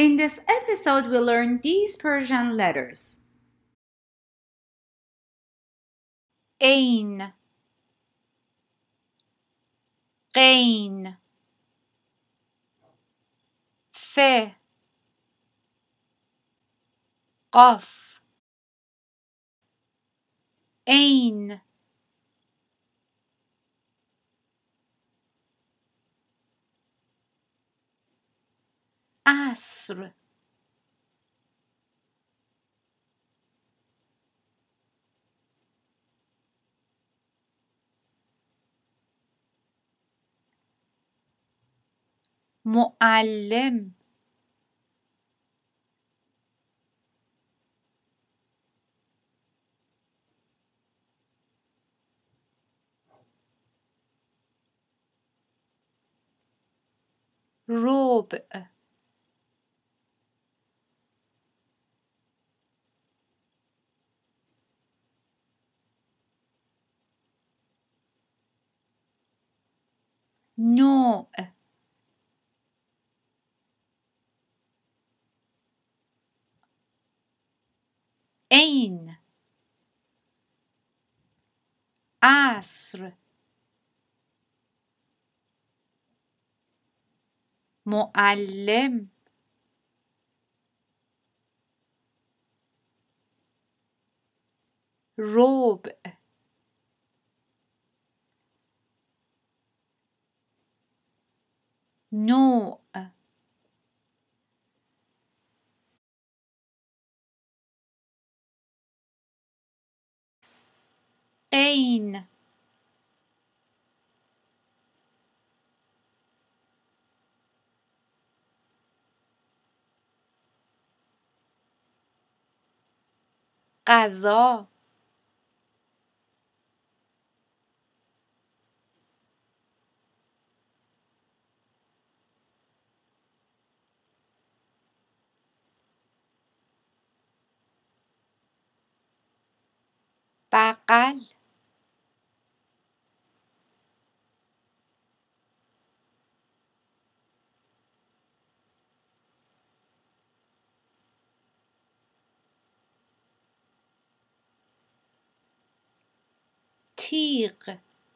In this episode, we learn these Persian letters. Ain, Ghain, F, Qaf, Ain, Asr, Muallim, ربع، نوع، عین، عصر، معلم، ربع، نوع، عین، غذا، بغل، تیغ،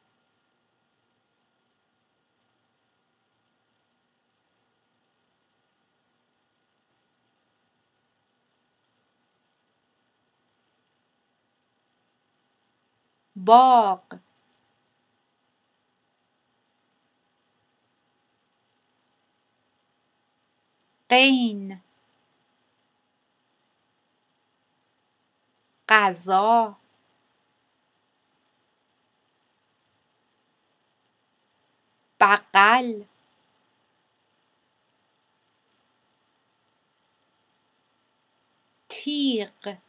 باغ، غین، غذا، بغل، تیغ،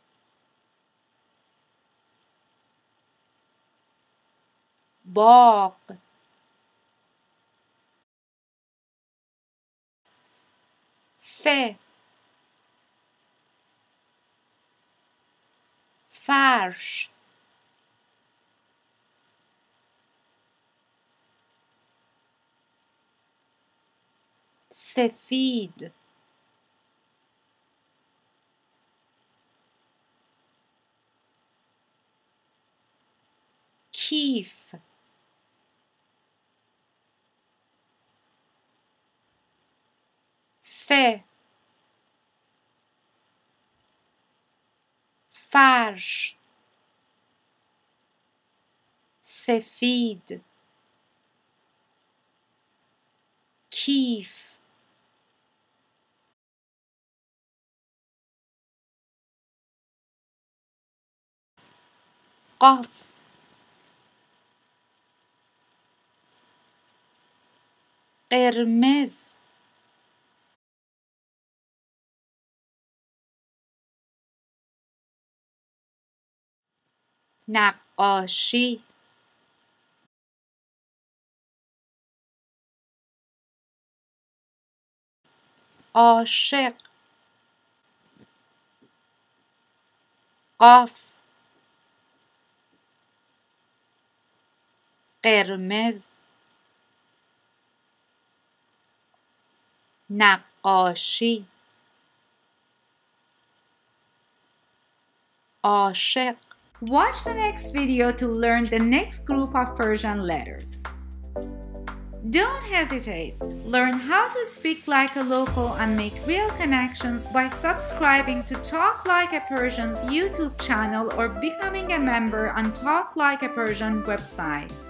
باغ، فرش، سفید، کیف، فرش، سفید، کیف، قاف، قرمز، نقاشی، عاشق، قاف، قرمز، نقاشی، عاشق. Watch the next video to learn the next group of Persian letters. Don't hesitate. Learn how to speak like a local and make real connections by subscribing to Talk Like a Persian's YouTube channel or becoming a member on Talk Like a Persian website.